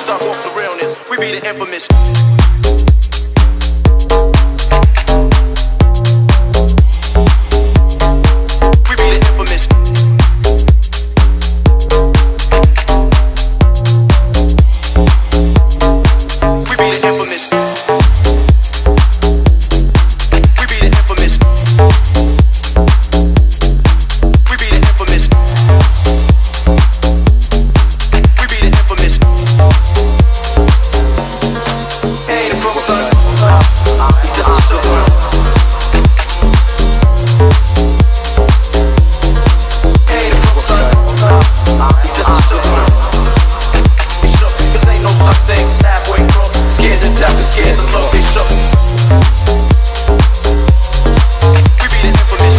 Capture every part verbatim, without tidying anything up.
stuck off the realness. We be the infamous. We be the infamous. We be the infamous. We be the infamous. We be the infamous. We be the infamous. Hey, the Brooklyn. This is sugar. Hey, the Brooklyn. This is sugar. We shook, 'cause ain't no such thing as halfway crooks. Scared to death and scared to look. They shook. We be the infamous.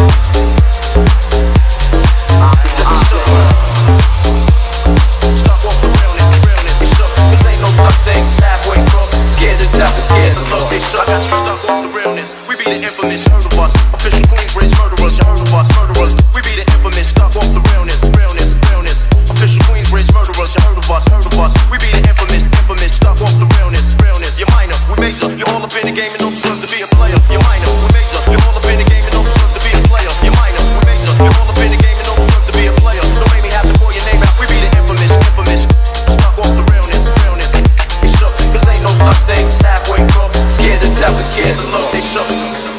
This is sugar. Stuck off the realness, realness. We shook, 'cause ain't no such thing as halfway crooks. Scared to death and scared to look. They shook. I got you stuck off the realness. We be the infamous. Heard of us. Official Queensbridge murderers. You heard of us, murderers. We be the infamous. Stuck off the realness, realness, realness. Official Queensbridge murderers. You heard of us, heard of us. We be the infamous, infamous. Stuck off the realness, realness. You're minor, we major. You're all up in the game and don't deserve to be a player. You're minor, we major. You're all up in the game and don't deserve to be a player. You're minor, we major. You're all up in the game and don't deserve to be a player. Don't make me have to call your name out. We be the infamous, infamous. Stuck off the realness, realness. We shook, 'cause ain't no such thing as halfway crooks. Scared to death and scared to look. They shook.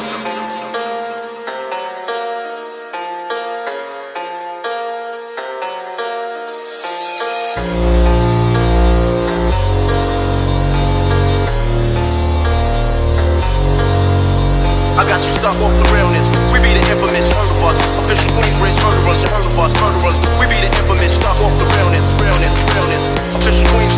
I got you stuck off the realness. We be the infamous, heard of us. Official Queensbridge murderers, you heard of us, murderers. We be the infamous, stuck off the realness, realness, realness. Official Queensbridge